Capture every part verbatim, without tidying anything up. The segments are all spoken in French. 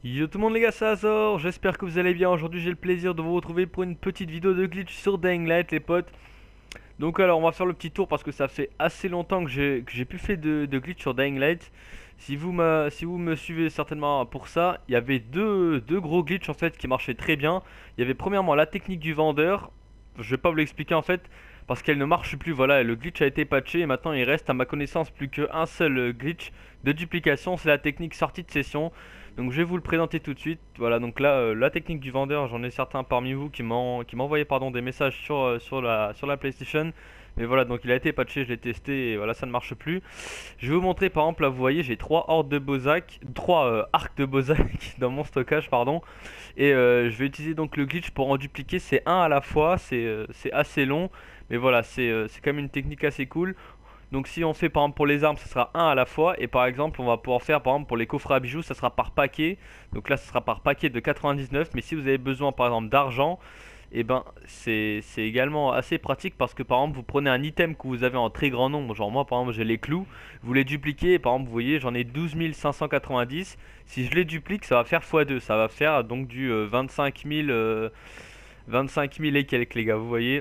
Yo tout le monde les gars, c'est Azor, j'espère que vous allez bien. Aujourd'hui j'ai le plaisir de vous retrouver pour une petite vidéo de glitch sur Dying Light les potes. Donc alors on va faire le petit tour parce que ça fait assez longtemps que j'ai que j'ai plus fait de, de glitch sur Dying Light. Si vous, me, si vous me suivez certainement pour ça, il y avait deux, deux gros glitches en fait qui marchaient très bien. Il y avait premièrement la technique du vendeur, je vais pas vous l'expliquer en fait parce qu'elle ne marche plus, voilà, le glitch a été patché et maintenant il reste à ma connaissance plus qu'un seul euh, glitch de duplication, c'est la technique sortie de session. Donc je vais vous le présenter tout de suite. Voilà, donc là euh, la technique du vendeur, j'en ai certains parmi vous qui m'ont qui m'envoyaient pardon des messages sur euh, sur la sur la PlayStation. Mais voilà, donc il a été patché, je l'ai testé et voilà, ça ne marche plus. Je vais vous montrer par exemple, là vous voyez, j'ai trois hordes de Bozak, trois euh, arcs de Bozak dans mon stockage, pardon. Et euh, je vais utiliser donc le glitch pour en dupliquer, c'est un à la fois, c'est euh, c'est assez long. Mais voilà, c'est euh, c'est quand même une technique assez cool. Donc si on fait par exemple pour les armes, ça sera un à la fois. Et par exemple, on va pouvoir faire par exemple pour les coffrets à bijoux, ça sera par paquet. Donc là, ça sera par paquet de quatre-vingt-dix-neuf. Mais si vous avez besoin par exemple d'argent, et ben c'est c'est également assez pratique parce que par exemple, vous prenez un item que vous avez en très grand nombre. Genre moi par exemple, j'ai les clous. Vous les dupliquez. Et par exemple, vous voyez, j'en ai douze mille cinq cent quatre-vingt-dix. Si je les duplique, ça va faire fois deux. Ça va faire donc du euh, vingt-cinq mille, euh, vingt-cinq mille et quelques les gars, vous voyez.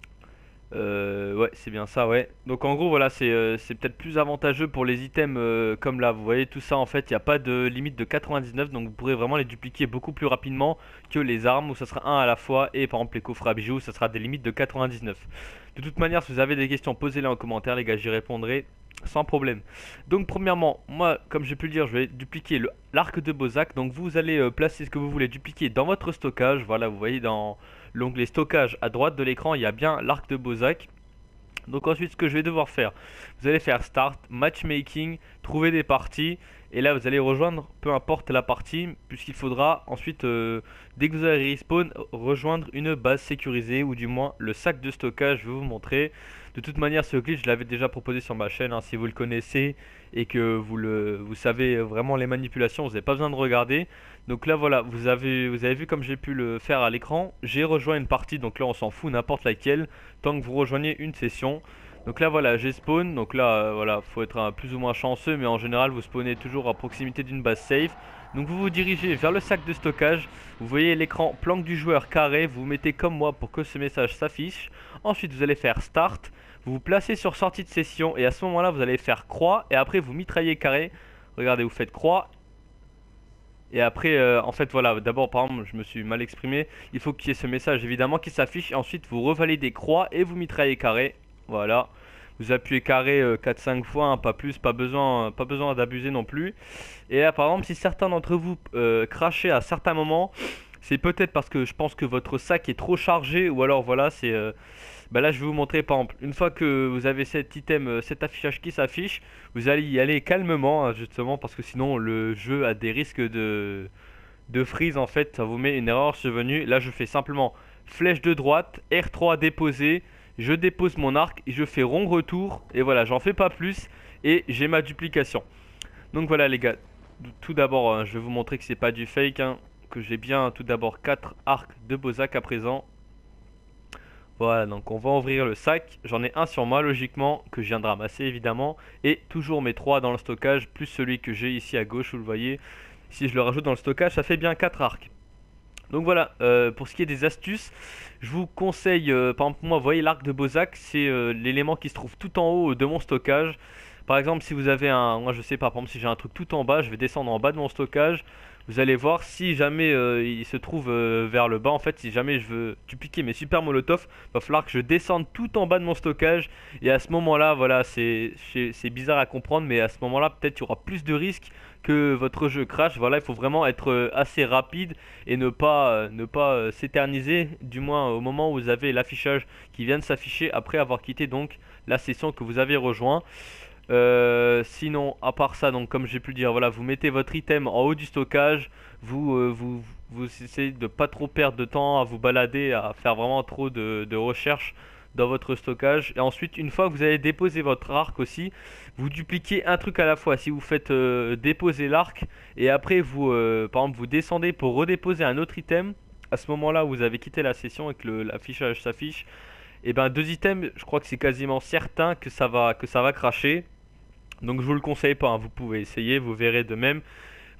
Euh, ouais, c'est bien ça, ouais. Donc en gros, voilà, c'est euh, c'est peut-être plus avantageux pour les items euh, comme là. Vous voyez, tout ça, en fait, il n'y a pas de limite de quatre-vingt-dix-neuf, donc vous pourrez vraiment les dupliquer beaucoup plus rapidement que les armes où ça sera un à la fois. Et par exemple, les coffres à bijoux, ça sera des limites de quatre-vingt-dix-neuf. De toute manière, si vous avez des questions, posez-les en commentaire, les gars, j'y répondrai sans problème. Donc premièrement, moi, comme j'ai pu le dire, je vais dupliquer le- l'arc de Bozak. Donc vous allez euh, placer ce que vous voulez dupliquer dans votre stockage. Voilà, vous voyez dans l'onglet stockage à droite de l'écran, il y a bien l'arc de Bozak. Donc ensuite, ce que je vais devoir faire, vous allez faire Start, Matchmaking, trouver des parties, et là vous allez rejoindre peu importe la partie, puisqu'il faudra ensuite, euh, dès que vous allez respawn, rejoindre une base sécurisée, ou du moins le sac de stockage, je vais vous montrer. De toute manière, ce glitch, je l'avais déjà proposé sur ma chaîne, hein, si vous le connaissez et que vous, le, vous savez vraiment les manipulations, vous n'avez pas besoin de regarder. Donc là voilà, vous avez, vous avez vu comme j'ai pu le faire à l'écran, j'ai rejoint une partie, donc là on s'en fout n'importe laquelle, tant que vous rejoignez une session. Donc là voilà, j'ai spawn, donc là euh, voilà, faut être un plus ou moins chanceux, mais en général vous spawnez toujours à proximité d'une base safe. Donc vous vous dirigez vers le sac de stockage, vous voyez l'écran planque du joueur carré, vous mettez comme moi pour que ce message s'affiche. Ensuite vous allez faire Start, vous vous placez sur sortie de session et à ce moment là vous allez faire croix et après vous mitraillez carré. Regardez, vous faites croix. Et après, euh, en fait, voilà, d'abord, par exemple, je me suis mal exprimé. Il faut qu'il y ait ce message évidemment qui s'affiche. Et ensuite, vous revalidez croix et vous mitraillez carré. Voilà. Vous appuyez carré euh, quatre cinq fois, hein, pas plus, pas besoin, pas besoin d'abuser non plus. Et là, par exemple, si certains d'entre vous euh, crachez à certains moments, c'est peut-être parce que je pense que votre sac est trop chargé. Ou alors, voilà, c'est. Euh, bah là, je vais vous montrer par exemple, une fois que vous avez cet item, euh, cet affichage qui s'affiche, vous allez y aller calmement, hein, justement, parce que sinon le jeu a des risques de, de freeze en fait, ça vous met une erreur survenue. Là, je fais simplement flèche de droite, R trois déposer, je dépose mon arc, et je fais rond retour, et voilà, j'en fais pas plus, et j'ai ma duplication. Donc voilà les gars, tout d'abord, hein, je vais vous montrer que c'est pas du fake, hein, que j'ai bien tout d'abord quatre arcs de Bozak à présent. Voilà, donc on va ouvrir le sac. J'en ai un sur moi, logiquement, que je viens de ramasser, évidemment. Et toujours mes trois dans le stockage, plus celui que j'ai ici à gauche, vous le voyez. Si je le rajoute dans le stockage, ça fait bien quatre arcs. Donc voilà, euh, pour ce qui est des astuces, je vous conseille, euh, par exemple, moi, vous voyez l'arc de Bozak, c'est euh, l'élément qui se trouve tout en haut de mon stockage. Par exemple, si vous avez un, moi je sais pas, par exemple, si j'ai un truc tout en bas, je vais descendre en bas de mon stockage. Vous allez voir si jamais euh, il se trouve euh, vers le bas, en fait, si jamais je veux dupliquer mes super molotov, va falloir que je descende tout en bas de mon stockage. Et à ce moment-là, voilà, c'est c'est c'est bizarre à comprendre, mais à ce moment-là, peut-être il y aura plus de risques que votre jeu crash. Voilà, il faut vraiment être euh, assez rapide et ne pas, euh, ne pas euh, s'éterniser, du moins au moment où vous avez l'affichage qui vient de s'afficher après avoir quitté donc la session que vous avez rejoint. Euh, sinon, à part ça, donc comme j'ai pu le dire, voilà, vous mettez votre item en haut du stockage, vous, euh, vous, vous essayez de pas trop perdre de temps à vous balader, à faire vraiment trop de, de recherches dans votre stockage. Et ensuite, une fois que vous avez déposé votre arc aussi, vous dupliquez un truc à la fois. Si vous faites euh, déposer l'arc et après vous, euh, par exemple, vous descendez pour redéposer un autre item, à ce moment-là, où vous avez quitté la session et que le- l'affichage s'affiche. Et ben deux items, je crois que c'est quasiment certain que ça va que ça va cracher. Donc je vous le conseille pas, hein. Vous pouvez essayer, vous verrez de même.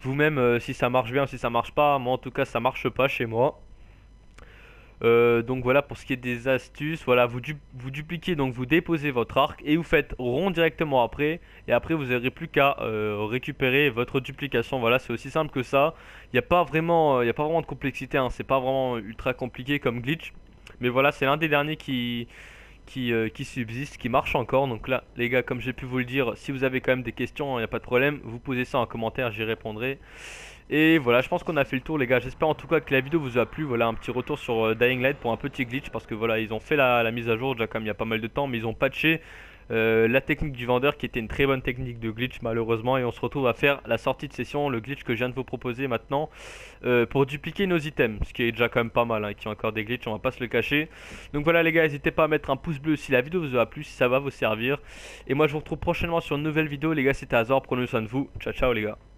vous-même euh, si ça marche bien ou si ça marche pas. Moi en tout cas ça marche pas chez moi. Euh, donc voilà pour ce qui est des astuces, voilà vous, du- vous dupliquez, donc vous déposez votre arc et vous faites rond directement après, et après vous n'aurez plus qu'à euh, récupérer votre duplication. Voilà, c'est aussi simple que ça. Il n'y a pas vraiment, il y a pas vraiment de complexité, hein. C'est pas vraiment ultra compliqué comme glitch, mais voilà, c'est l'un des derniers qui, qui, euh, qui subsiste, qui marche encore. Donc là les gars, comme j'ai pu vous le dire, si vous avez quand même des questions, il n'y a pas de problème, vous posez ça en commentaire, j'y répondrai. Et voilà, je pense qu'on a fait le tour les gars. J'espère en tout cas que la vidéo vous a plu. Voilà un petit retour sur euh, Dying Light pour un petit glitch, parce que voilà, ils ont fait la, la mise à jour déjà comme il y a pas mal de temps, mais ils ont patché euh, la technique du vendeur qui était une très bonne technique de glitch malheureusement. Et on se retrouve à faire la sortie de session, le glitch que je viens de vous proposer maintenant, euh, pour dupliquer nos items, ce qui est déjà quand même pas mal, hein, qui ont encore des glitches, on va pas se le cacher. Donc voilà les gars, n'hésitez pas à mettre un pouce bleu si la vidéo vous a plu, si ça va vous servir. Et moi je vous retrouve prochainement sur une nouvelle vidéo les gars. C'était Azor, prenez soin de vous, ciao ciao les gars.